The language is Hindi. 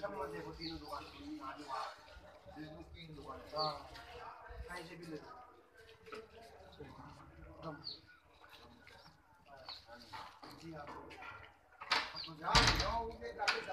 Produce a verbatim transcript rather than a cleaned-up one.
समझ देखो तीनों दुकान फेसबुक की दुकान है। हाँ कहीं से भी ले लो दम जी आप जाओ जाओ